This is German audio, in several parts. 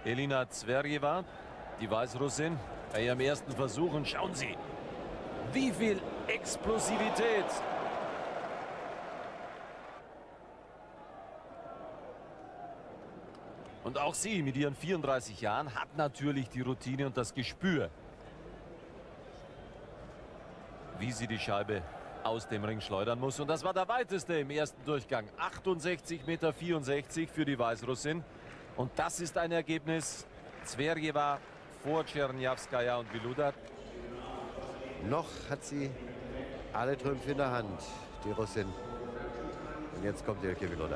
Elina Zverjeva, die Weißrussin, bei ihrem ersten Versuch. Und schauen Sie, wie viel Explosivität. Und auch sie mit ihren 34 Jahren hat natürlich die Routine und das Gespür, wie sie die Scheibe aus dem Ring schleudern muss. Und das war der weiteste im ersten Durchgang. 68,64 Meter für die Weißrussin. Und das ist ein Ergebnis. Zverjeva vor Czerniawskaja und Viluda. Noch hat sie alle Trümpfe in der Hand, die Russin. Und jetzt kommt Elke Viluda.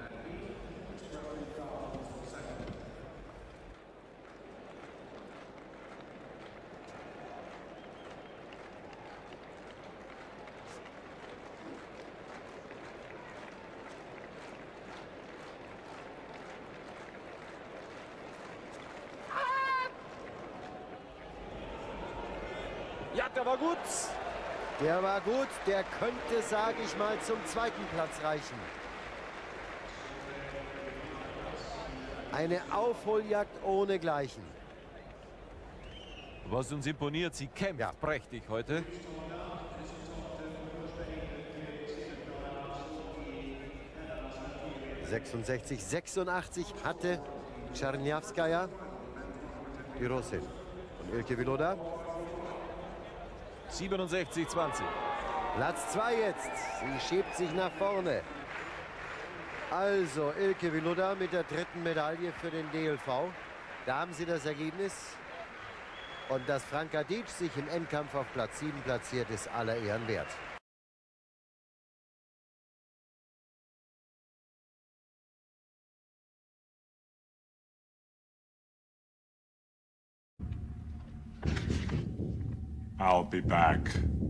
Ja, der war gut. Der war gut. Der könnte, sage ich mal, zum zweiten Platz reichen. Eine Aufholjagd ohnegleichen. Was uns imponiert, sie kämpft prächtig heute. ...86 hatte Czerniawskaja, die Russin. Und Elke Viluda. 67,20. Platz 2 jetzt. Sie schiebt sich nach vorne. Also Elke Viluda mit der dritten Medaille für den DLV. Da haben Sie das Ergebnis. Und dass Franka Dietsch sich im Endkampf auf Platz 7 platziert, ist aller Ehren wert. I'll be back.